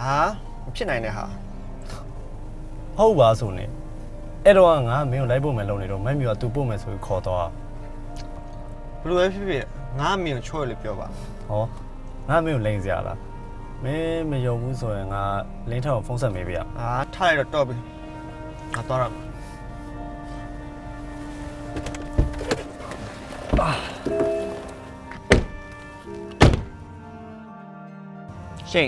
啊，ဖြစ်နိုင်တယ်ဟာဟုတ်ပါဆိုနေအဲ့တော့ငါမင်းကိုလိုက်ဖို့မယ်လုပ်နေတော့မက်မြူကသူပို့မယ်ဆိုပြီးခေါ်တော့ဘယ်လိုပဲဖြစ်ဖြစ်ငါမင်းကိုချော့လေပြောပါဟောငါမင်းကိုလိန်စရာလားမင်းမယုံဘူးဆိုရင်ငါလင်းထောက်ဖုန်းဆက်မေးပြရအာထားလိုက်တော့ပြီငါသွားတော့ရှင်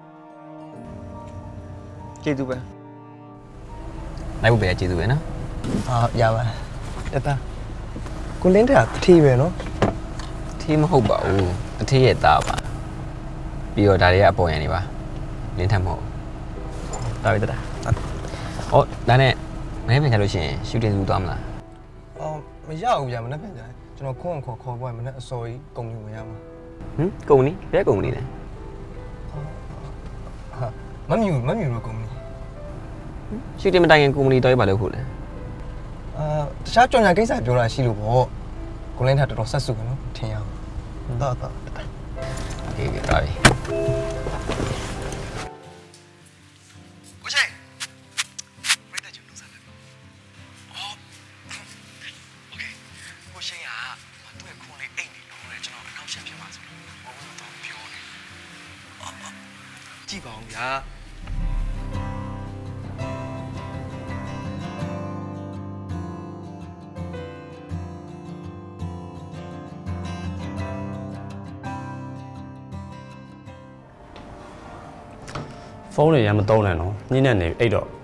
ကျေးဇူးပဲလိုက်ဖို့ပဲကျေးဇူးပဲနော်ရပါတယ်တတကိုလင်းတက်တထီးပဲနော်ထီးမဟုတ်ပါဘူးတထီးရဲ့သားပါပြီးတော့ဒါတွေကအပေါ်ရန်နေပါလင်းထက်မဟုတ်ဒါပဲတတာဟောဒါနဲ့မင်းပြန်ချလို့ရှိရင်ရှူတင်စုသွားမလားမရဘူးဗျာမနေ့ပြန်ကြကျွန်တော်ခေါ်ပွဲမနေ့အစောကြီးကုန်ပြီမရမှာကုန်နီဘယ်ကုန်နီလဲမမြူတော့ကုန်ပြီရှူတင်မတိုင်ခင်ကုမ္ပဏီတော်ရပါလို့ခုလဲတခြားကြော်ညာကိစ္စပြောတာရှိလို့ပေါ့ကိုလင်းထက်တော်တော်ဆက်စုပဲနော်ထင်ရအောင်တော့โอเคဒါပြီကိုချိုင်ပြတဲ့ကျုံလုံးစားတယ်โอเคကိုချိုင်ကမတွေ့ခွန်လေးအိတ်နေလို့လေကျွန်တော်အနောက်ရှက်ဖြစ်ပါဆိုလို့ဘောဝင်တော့ပြောနေကြည့်ပါဦးဗျာဖုန်းတွေရမသုံးနဲ့နော်ညနေနေအိတ်တော့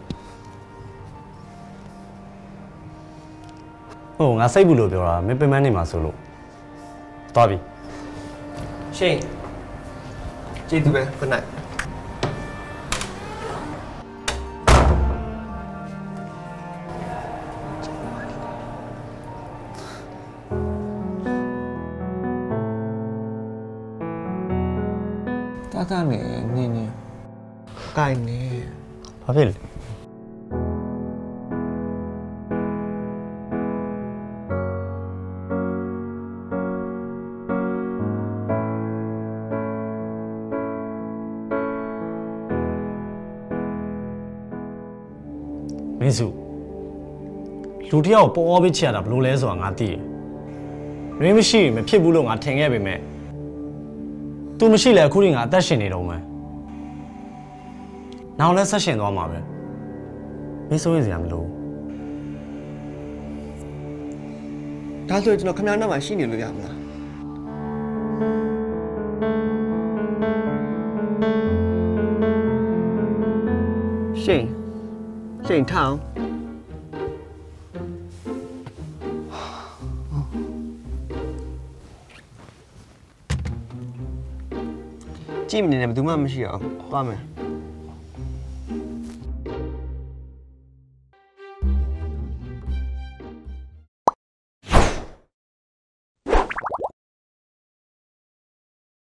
ဟိုငါစိတ်ဘူးလို့ပြောတာမင်းပင်မနေမှာဆိုလို့သွားပြီရှင်ကျေးဇူးပဲခုနိုင်တာနဲ့နေကိုင်နေဘာဖြစ်လဲမင်းစုလူတယောက်ပေါ်ပြီးချရတာဘလို့လဲဆိုတာငါသိတယ်မင်းမရှိရင်မဖြစ်ဘူးလို့ငါထင်ခဲ့ပေမဲ့ तू မရှိလဲအခုထိငါအသက်ရှင်နေတော့မယ်နောက်လည်းဆက်ရှင်သွားမှာပဲမင်းစိုးရင်စရာမလိုဒါဆိုကျွန်တော်ခဏနောက်မှာရှိနေလို့ရမလားရှင်ထောင်းကြည့်မနေနဲ့ဘယ်သူမှမရှိအောင်သွားမယ်